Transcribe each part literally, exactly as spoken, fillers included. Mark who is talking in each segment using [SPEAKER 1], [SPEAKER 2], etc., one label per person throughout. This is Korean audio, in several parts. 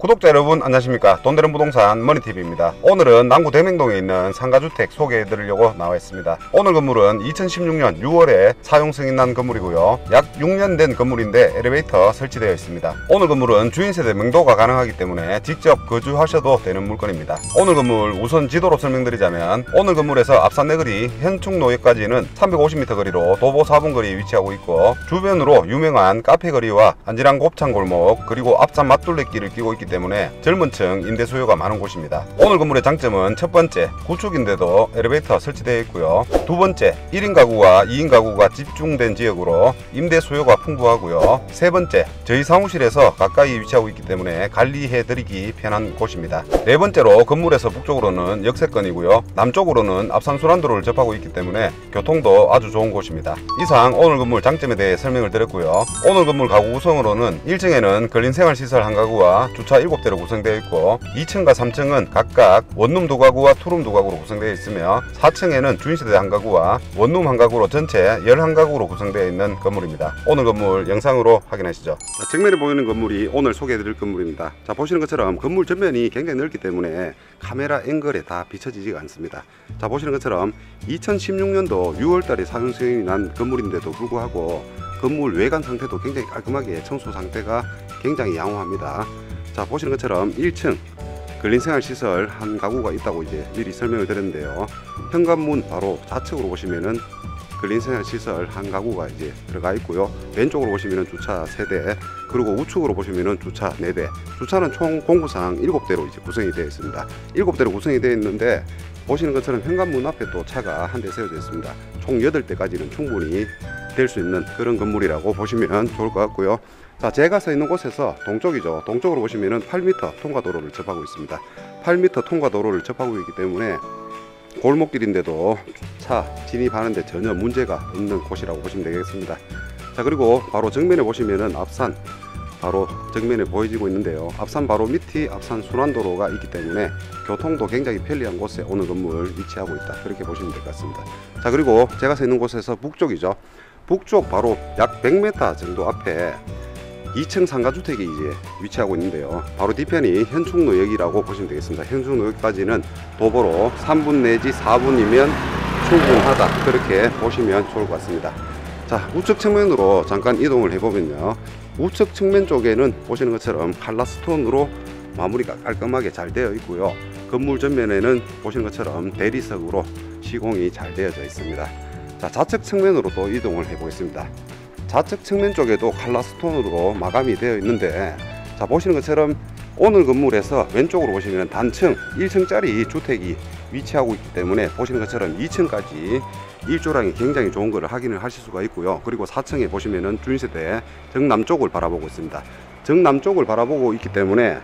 [SPEAKER 1] 구독자 여러분 안녕하십니까. 돈되는 부동산 머니티비입니다. 오늘은 남구 대명동에 있는 상가주택 소개해드리려고 나와 있습니다. 오늘 건물은 이천십육 년 유월에 사용 승인난 건물이고요. 약 육 년 된 건물인데 엘리베이터 설치되어 있습니다. 오늘 건물은 주인세대 명도가 가능하기 때문에 직접 거주하셔도 되는 물건입니다. 오늘 건물 우선 지도로 설명드리자면, 오늘 건물에서 앞산내거리 현충로역까지는 삼백오십 미터 거리로 도보 사 분 거리에 위치하고 있고, 주변으로 유명한 카페 거리와 안진한 곱창 골목, 그리고 앞산 맛둘레길을 끼고 있기 때문에 젊은 층 임대 수요가 많은 곳입니다. 오늘 건물의 장점은 첫 번째, 구축인데도 엘리베이터 설치되어 있고요. 두 번째, 일 인 가구와 이 인 가구가 집중된 지역으로 임대 수요가 풍부하고요. 세 번째, 저희 사무실에서 가까이 위치하고 있기 때문에 관리해 드리기 편한 곳입니다. 네 번째로, 건물에서 북쪽으로는 역세권이고요. 남쪽으로는 앞산순환도로를 접하고 있기 때문에 교통도 아주 좋은 곳입니다. 이상 오늘 건물 장점에 대해 설명을 드렸고요. 오늘 건물 가구 구성으로는 일 층에는 근린생활시설 한 가구와 주차 일곱 대로 구성되어 있고, 이 층과 삼 층은 각각 원룸 두 가구와 투룸 두 가구로 구성되어 있으며, 사 층에는 주인세대 한 가구와 원룸 한 가구로 전체 십일 가구로 구성되어 있는 건물입니다. 오늘 건물 영상으로 확인하시죠. 자, 정면에 보이는 건물이 오늘 소개해드릴 건물입니다. 자, 보시는 것처럼 건물 전면이 굉장히 넓기 때문에 카메라 앵글에 다 비춰지지가 않습니다. 자, 보시는 것처럼 이천십육 년도 유월 달에 사용 승인이 난 건물인데도 불구하고 건물 외관 상태도 굉장히 깔끔하게 청소 상태가 굉장히 양호합니다. 자, 보시는 것처럼 일 층 근린생활시설 한 가구가 있다고 이제 미리 설명을 드렸는데요. 현관문 바로 좌측으로 보시면은 근린생활시설 한 가구가 이제 들어가 있고요. 왼쪽으로 보시면은 주차 세 대, 그리고 우측으로 보시면은 주차 네 대. 주차는 총 공구상 일곱 대로 이제 구성이 되어 있습니다. 일곱 대로 구성이 되어 있는데, 보시는 것처럼 현관문 앞에 또 차가 한 대 세워져 있습니다. 총 여덟 대까지는 충분히 될 수 있는 그런 건물이라고 보시면 좋을 것 같고요. 자, 제가 서 있는 곳에서 동쪽이죠. 동쪽으로 보시면은 팔 미터 통과도로를 접하고 있습니다. 팔 미터 통과도로를 접하고 있기 때문에 골목길인데도 차 진입하는데 전혀 문제가 없는 곳이라고 보시면 되겠습니다. 자, 그리고 바로 정면에 보시면은 앞산 바로 정면에 보여지고 있는데요. 앞산 바로 밑이 앞산 순환도로가 있기 때문에 교통도 굉장히 편리한 곳에 오늘 건물 위치하고 있다, 그렇게 보시면 될 것 같습니다. 자, 그리고 제가 서 있는 곳에서 북쪽이죠. 북쪽 바로 약 백 미터 정도 앞에 이 층 상가주택이 이제 위치하고 있는데요. 바로 뒤편이 현충로역이라고 보시면 되겠습니다. 현충로역까지는 도보로 삼 분 내지 사 분이면 충분하다, 그렇게 보시면 좋을 것 같습니다. 자, 우측 측면으로 잠깐 이동을 해보면요. 우측 측면 쪽에는 보시는 것처럼 칼라스톤으로 마무리가 깔끔하게 잘 되어 있고요. 건물 전면에는 보시는 것처럼 대리석으로 시공이 잘 되어져 있습니다. 자, 좌측 측면으로 또 이동을 해보겠습니다. 좌측 측면 쪽에도 칼라스톤으로 마감이 되어 있는데, 자, 보시는 것처럼 오늘 건물에서 왼쪽으로 보시면 단층 일 층짜리 주택이 위치하고 있기 때문에 보시는 것처럼 이 층까지 일조량이 굉장히 좋은 것을 확인을 하실 수가 있고요. 그리고 사 층에 보시면은 주인세대 정남쪽을 바라보고 있습니다. 정남쪽을 바라보고 있기 때문에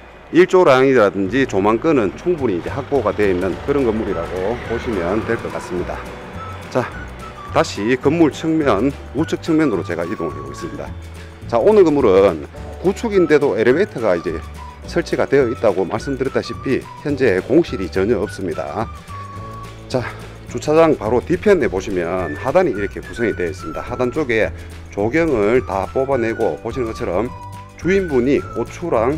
[SPEAKER 1] 일조량이라든지 조망권은 충분히 이제 확보가 되어 있는 그런 건물이라고 보시면 될 것 같습니다. 자, 다시 건물 측면 우측 측면으로 제가 이동을 하고 있습니다. 자, 오늘 건물은 구축인데도 엘리베이터가 이제 설치가 되어 있다고 말씀드렸다시피 현재 공실이 전혀 없습니다. 자, 주차장 바로 뒤편에 보시면 하단이 이렇게 구성이 되어 있습니다. 하단 쪽에 조경을 다 뽑아내고, 보시는 것처럼 주인분이 고추랑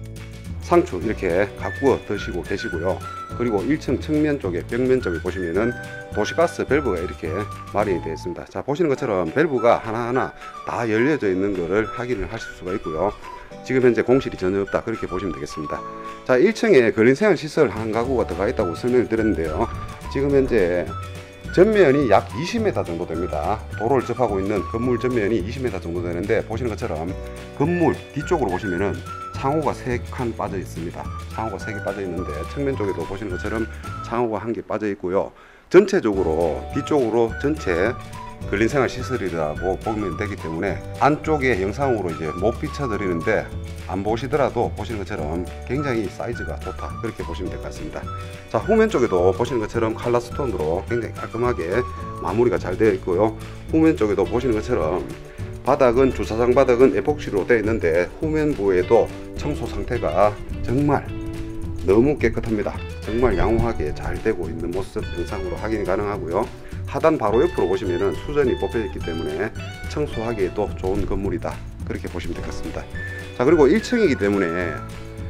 [SPEAKER 1] 상추 이렇게 가꾸어 드시고 계시고요. 그리고 일 층 측면 쪽에 벽면 쪽에 보시면은 도시가스 밸브가 이렇게 마련이 되어 있습니다. 자, 보시는 것처럼 밸브가 하나하나 다 열려져 있는 것을 확인을 하실 수가 있고요. 지금 현재 공실이 전혀 없다, 그렇게 보시면 되겠습니다. 자, 일 층에 근린생활시설 한 가구가 들어가 있다고 설명을 드렸는데요. 지금 현재 전면이 약 이십 미터 정도 됩니다. 도로를 접하고 있는 건물 전면이 이십 미터 정도 되는데, 보시는 것처럼 건물 뒤쪽으로 보시면은 창호가 세 칸 빠져 있습니다. 창호가 세 개 빠져 있는데, 측면 쪽에도 보시는 것처럼 창호가 한 개 빠져 있고요. 전체적으로 뒤쪽으로 전체 근린생활 시설이라고 보면 되기 때문에 안쪽에 영상으로 이제 못 비춰 드리는데, 안 보시더라도 보시는 것처럼 굉장히 사이즈가 좋다, 그렇게 보시면 될 것 같습니다. 자, 후면 쪽에도 보시는 것처럼 칼라스톤으로 굉장히 깔끔하게 마무리가 잘 되어 있고요. 후면 쪽에도 보시는 것처럼 바닥은 주차장 바닥은 에폭시로 되어 있는데, 후면부에도 청소 상태가 정말 너무 깨끗합니다. 정말 양호하게 잘 되고 있는 모습 영상으로 확인이 가능하고요. 하단 바로 옆으로 보시면은 수전이 뽑혀 있기 때문에 청소하기에도 좋은 건물이다, 그렇게 보시면 되겠습니다. 자, 그리고 일 층이기 때문에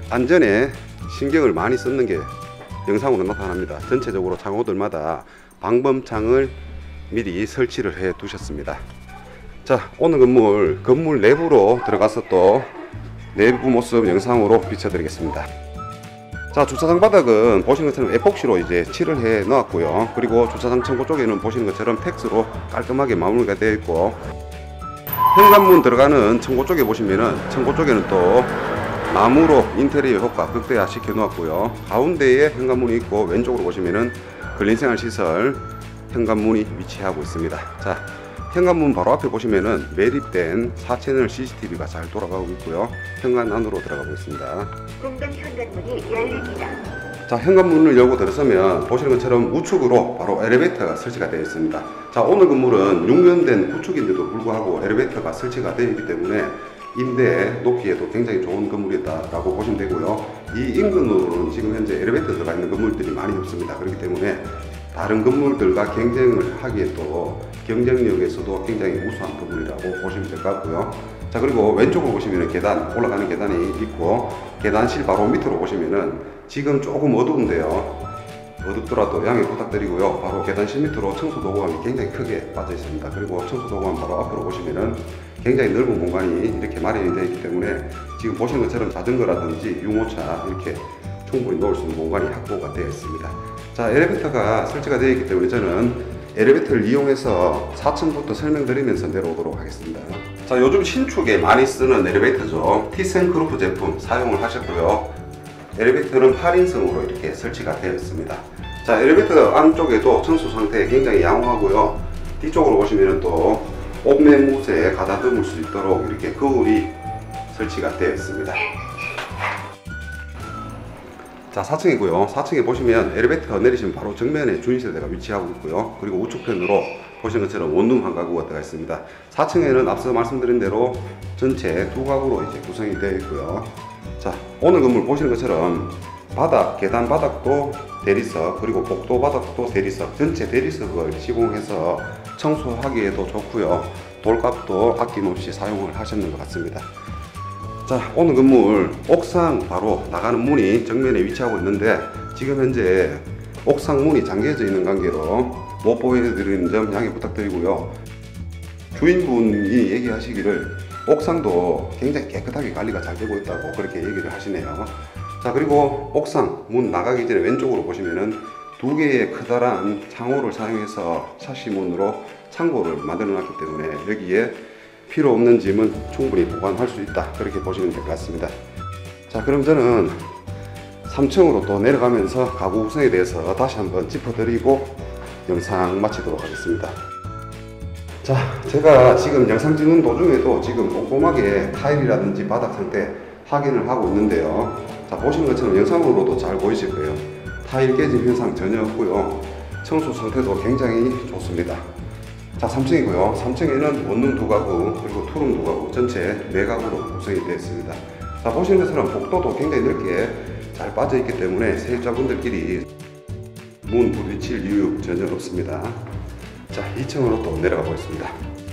[SPEAKER 1] 안전에 신경을 많이 쓰는 게 영상으로 나타납니다. 전체적으로 창호들마다 방범창을 미리 설치를 해 두셨습니다. 자, 오늘 건물 건물 내부로 들어가서 또 내부 모습 영상으로 비춰드리겠습니다. 자, 주차장 바닥은 보시는 것처럼 에폭시로 이제 칠을 해 놓았고요. 그리고 주차장 창고 쪽에는 보시는 것처럼 텍스로 깔끔하게 마무리가 되어 있고, 현관문 들어가는 창고 쪽에 보시면은 창고 쪽에는 또 나무로 인테리어 효과 극대화 시켜 놓았고요. 가운데에 현관문이 있고, 왼쪽으로 보시면은 근린생활시설 현관문이 위치하고 있습니다. 자, 현관문 바로 앞에 보시면은 매립된 사 채널 씨씨티비가 잘 돌아가고 있고요. 현관 안으로 들어가고 있습니다.
[SPEAKER 2] 공동 현관문이 열립니다.
[SPEAKER 1] 자, 현관문을 열고 들어서면 보시는 것처럼 우측으로 바로 엘리베이터가 설치가 되어 있습니다. 자, 오늘 건물은 육 년 된 구축인데도 불구하고 엘리베이터가 설치가 되어 있기 때문에 임대 놓기에도 굉장히 좋은 건물이다라고 보시면 되고요. 이 인근으로는 지금 현재 엘리베이터 들어가 있는 건물들이 많이 없습니다. 그렇기 때문에 다른 건물들과 경쟁을 하기에 또 경쟁력에서도 굉장히 우수한 건물이라고 보시면 될 것 같고요. 자, 그리고 왼쪽으로 보시면 계단, 올라가는 계단이 있고, 계단실 바로 밑으로 보시면은 지금 조금 어두운데요, 어둡더라도 양해 부탁드리고요. 바로 계단실 밑으로 청소도구함이 굉장히 크게 빠져 있습니다. 그리고 청소도구함 바로 앞으로 보시면은 굉장히 넓은 공간이 이렇게 마련이 되어 있기 때문에 지금 보시는 것처럼 자전거라든지 유모차 이렇게 충분히 놓을 수 있는 공간이 확보가 되어 있습니다. 자, 엘리베이터가 설치가 되어 있기 때문에 저는 엘리베이터를 이용해서 사 층부터 설명드리면서 내려오도록 하겠습니다. 자, 요즘 신축에 많이 쓰는 엘리베이터죠. 티센크루프 제품 사용을 하셨고요. 엘리베이터는 팔 인승으로 이렇게 설치가 되어 있습니다. 자, 엘리베이터 안쪽에도 청소 상태 굉장히 양호하고요. 뒤쪽으로 보시면 또 옥매무새에 가다듬을 수 있도록 이렇게 거울이 설치가 되어 있습니다. 자, 사 층이고요. 사 층에 보시면 엘리베이터 내리시면 바로 정면에 주인세대가 위치하고 있고요. 그리고 우측편으로 보시는 것처럼 원룸 한 가구가 들어가 있습니다. 사 층에는 앞서 말씀드린 대로 전체 두 가구로 이제 구성이 되어 있고요. 자, 오늘 건물 보시는 것처럼 바닥, 계단 바닥도 대리석, 그리고 복도 바닥도 대리석, 전체 대리석을 시공해서 청소하기에도 좋고요. 돌값도 아낌없이 사용을 하셨는 것 같습니다. 자, 오늘 건물 옥상 바로 나가는 문이 정면에 위치하고 있는데 지금 현재 옥상 문이 잠겨져 있는 관계로 못 보여드리는 점 양해 부탁드리고요. 주인분이 얘기하시기를 옥상도 굉장히 깨끗하게 관리가 잘 되고 있다고 그렇게 얘기를 하시네요. 자, 그리고 옥상 문 나가기 전에 왼쪽으로 보시면은 두 개의 커다란 창호를 사용해서 샤시 문으로 창고를 만들어 놨기 때문에 여기에 필요 없는 짐은 충분히 보관할 수 있다, 그렇게 보시면 될 것 같습니다. 자, 그럼 저는 삼 층으로 또 내려가면서 가구 구성에 대해서 다시 한번 짚어드리고 영상 마치도록 하겠습니다. 자, 제가 지금 영상 찍는 도중에도 지금 꼼꼼하게 타일이라든지 바닥 상태 확인을 하고 있는데요. 자, 보시는 것처럼 영상으로도 잘 보이실 거예요. 타일 깨짐 현상 전혀 없고요. 청소 상태도 굉장히 좋습니다. 자, 삼 층이고요. 삼 층에는 원룸 두 가구, 그리고 투룸 두 가구, 전체 네 가구로 구성이 되어 있습니다. 자, 보시는 것처럼 복도도 굉장히 넓게 잘 빠져 있기 때문에 세입자분들끼리 문 부딪힐 이유 전혀 없습니다. 자, 이 층으로 또 내려가 보겠습니다.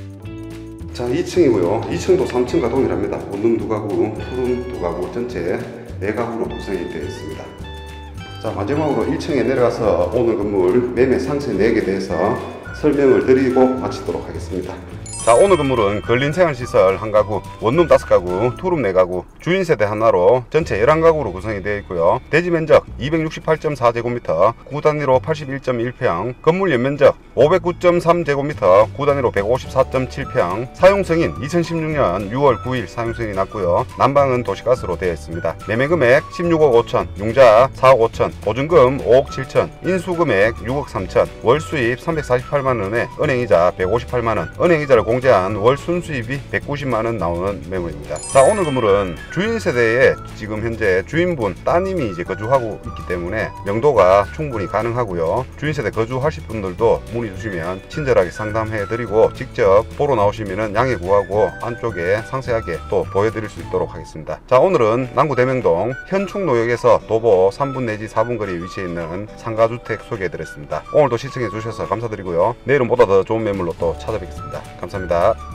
[SPEAKER 1] 자, 이 층이고요. 이 층도 삼 층과 동일합니다. 원룸 두 가구, 투룸 두 가구, 전체 네 가구로 구성이 되어 있습니다. 자, 마지막으로 일 층에 내려가서 오늘 건물 매매 상세 내역에 대해서 설명을 드리고 마치도록 하겠습니다. 자, 오늘 건물은 근린생활시설 한 가구, 원룸 다섯 가구, 투룸 네 가구, 주인세대 하나로 전체 열한 가구로 구성이 되어 있고요. 대지면적 이백육십팔 점 사 제곱미터, 구 단위로 팔십일 점 일 평, 건물 연면적 오백구 점 삼 제곱미터, 구 단위로 백오십사 점 칠 평, 사용승인 이천십육 년 유월 구일 사용승인이 났고요. 난방은 도시가스로 되어 있습니다. 매매금액 십육억 오천, 융자 사억 오천, 보증금 오억 칠천, 인수금액 육억 삼천, 월수입 삼백사십팔만 원에 은행이자 백오십팔만 원, 은행이자를 공제한 월 순수입이 백구십만 원 나오는 매물입니다. 자, 오늘 건물은 주인 세대에 지금 현재 주인분 따님이 이제 거주하고 있기 때문에 명도가 충분히 가능하고요. 주인 세대 거주하실 분들도 문의 주시면 친절하게 상담해 드리고 직접 보러 나오시면 양해 구하고 안쪽에 상세하게 또 보여드릴 수 있도록 하겠습니다. 자, 오늘은 남구 대명동 현충노역에서 도보 삼 분 내지 사 분 거리에 위치해 있는 상가주택 소개해 드렸습니다. 오늘도 시청해 주셔서 감사드리고요. 내일은 보다 더 좋은 매물로 또 찾아뵙겠습니다. 감사합니다.